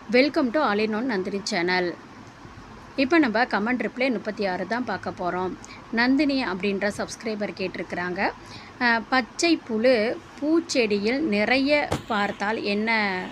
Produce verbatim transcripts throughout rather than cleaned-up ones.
Welcome to allinonenandhini channel. இப்போ நம்ம comment reply முப்பத்தி ஆறு தான் பார்க்க போகிறோம். நந்தினி அப்படின்ற சப்ஸ்கிரைபர் கேட்டிருக்கிறாங்க. பச்சை புழு பூச்செடியில் நிறைய பார்த்தால் என்ன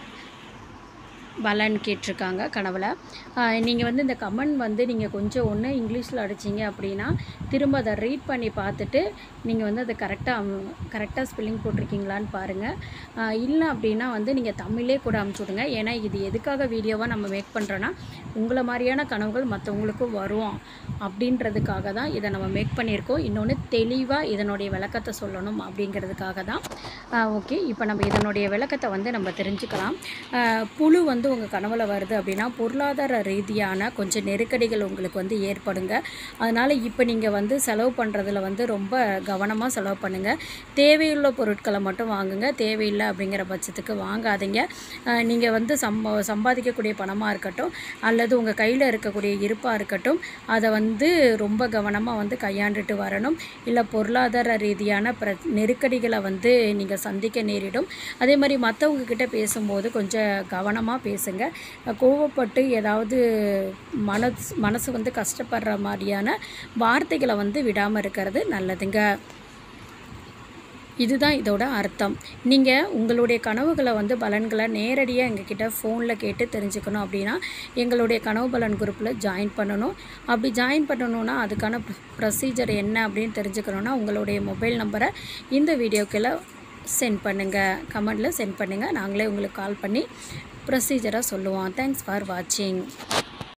பலன் கேட்டிருக்காங்க கனவுல. நீங்கள் வந்து இந்த கமெண்ட் வந்து நீங்கள் கொஞ்சம் ஒன்று இங்கிலீஷில் அடிச்சிங்க அப்படின்னா திரும்ப அதை ரீட் பண்ணி பார்த்துட்டு நீங்கள் வந்து அதை கரெக்டாக கரெக்டாக ஸ்பெல்லிங் போட்டிருக்கீங்களான்னு பாருங்கள். இல்லை அப்படின்னா வந்து நீங்கள் தமிழே கூட அமுச்சு விடுங்க. ஏன்னா இது எதுக்காக வீடியோவாக நம்ம மேக் பண்ணுறோன்னா உங்களை மாதிரியான கனவுகள் மற்றவங்களுக்கும் வரும் அப்படின்றதுக்காக தான் இதை நம்ம மேக் பண்ணியிருக்கோம். இன்னொன்று தெளிவாக இதனுடைய விளக்கத்தை சொல்லணும் அப்படிங்கிறதுக்காக தான். ஓகே, இப்போ நம்ம இதனுடைய விளக்கத்தை வந்து நம்ம தெரிஞ்சுக்கலாம். புழு வந்து உங்கள் கனவுல வருது அப்படின்னா பொருளாதார ரீதியான கொஞ்சம் நெருக்கடிகள் உங்களுக்கு வந்து ஏற்படுங்க. அதனால் இப்போ நீங்கள் வந்து செலவு பண்ணுறதுல வந்து ரொம்ப கவனமாக செலவு பண்ணுங்கள். தேவையுள்ள பொருட்களை மட்டும் வாங்குங்க. தேவையில்லை அப்படிங்கிற பட்சத்துக்கு வாங்காதீங்க. நீங்கள் வந்து சம்ப சம்பாதிக்கக்கூடிய பணமாக இருக்கட்டும் அல்லது உங்கள் கையில் இருக்கக்கூடிய இருப்பாக இருக்கட்டும், அதை வந்து ரொம்ப கவனமாக வந்து கையாண்டுட்டு வரணும். இல்லை பொருளாதார ரீதியான பிர நெருக்கடிகளை வந்து நீங்கள் சந்திக்க நேரிடும். அதே மாதிரி மற்றவங்க கிட்ட பேசும்போது கொஞ்சம் கவனமாக பேசுங்க. கோவப்பட்டு ஏதாவது மனசு மனசு வந்து கஷ்டப்படுற மாதிரியான வார்த்தைகளை வந்து விடாமல் இருக்கிறது நல்லதுங்க. இதுதான் இதோட அர்த்தம். நீங்கள் உங்களுடைய கனவுகளை வந்து பலன்களை நேரடியாக எங்ககிட்ட ஃபோனில் கேட்டு தெரிஞ்சுக்கணும் அப்படின்னா எங்களுடைய கனவு பலன் குரூப்பில் ஜாயின் பண்ணணும். அப்படி ஜாயின் பண்ணணுன்னா அதுக்கான ப்ரொசீஜர் என்ன அப்படின்னு தெரிஞ்சுக்கணுன்னா உங்களுடைய மொபைல் நம்பரை இந்த வீடியோக்குள்ளே சென்ட் பண்ணுங்கள், கமெண்டில் சென்ட் பண்ணுங்கள். நாங்களே உங்களுக்கு கால் பண்ணி ப்ரொசீஜராக சொல்லுவோம். தேங்க்ஸ் ஃபார் வாட்சிங்.